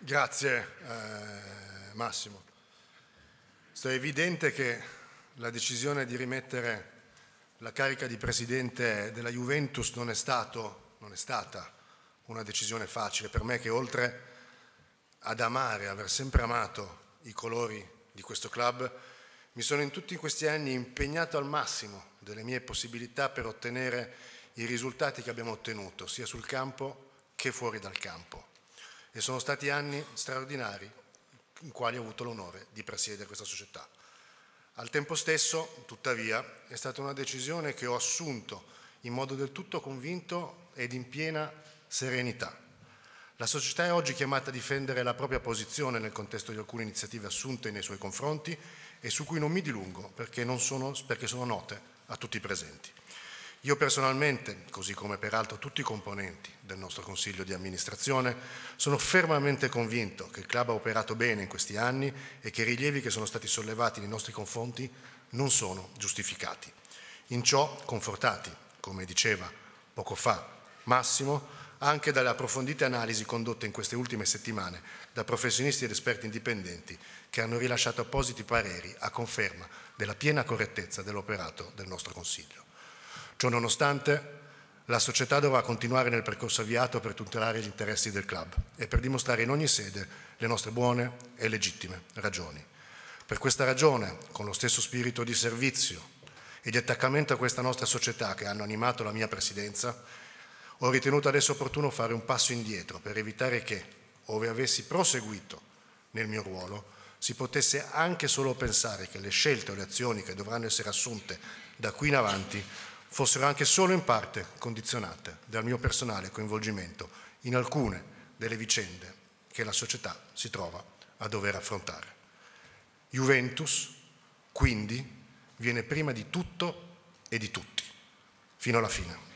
Grazie Massimo. È evidente che la decisione di rimettere la carica di presidente della Juventus non è stata una decisione facile per me, che oltre ad aver sempre amato i colori di questo club, mi sono in tutti questi anni impegnato al massimo delle mie possibilità per ottenere i risultati che abbiamo ottenuto, sia sul campo che fuori dal campo. E sono stati anni straordinari in quali ho avuto l'onore di presiedere questa società. Al tempo stesso, tuttavia, è stata una decisione che ho assunto in modo del tutto convinto ed in piena serenità. La società è oggi chiamata a difendere la propria posizione nel contesto di alcune iniziative assunte nei suoi confronti e su cui non mi dilungo perché sono note a tutti i presenti. Io personalmente, così come peraltro tutti i componenti del nostro Consiglio di amministrazione, sono fermamente convinto che il club ha operato bene in questi anni e che i rilievi che sono stati sollevati nei nostri confronti non sono giustificati. In ciò confortati, come diceva poco fa Massimo, anche dalle approfondite analisi condotte in queste ultime settimane da professionisti ed esperti indipendenti che hanno rilasciato appositi pareri a conferma della piena correttezza dell'operato del nostro Consiglio. Ciò nonostante, la società dovrà continuare nel percorso avviato per tutelare gli interessi del club e per dimostrare in ogni sede le nostre buone e legittime ragioni. Per questa ragione, con lo stesso spirito di servizio e di attaccamento a questa nostra società che hanno animato la mia presidenza, ho ritenuto adesso opportuno fare un passo indietro per evitare che, ove avessi proseguito nel mio ruolo, si potesse anche solo pensare che le scelte o le azioni che dovranno essere assunte da qui in avanti fossero anche solo in parte condizionate dal mio personale coinvolgimento in alcune delle vicende che la società si trova a dover affrontare. Juventus, quindi, viene prima di tutto e di tutti, fino alla fine.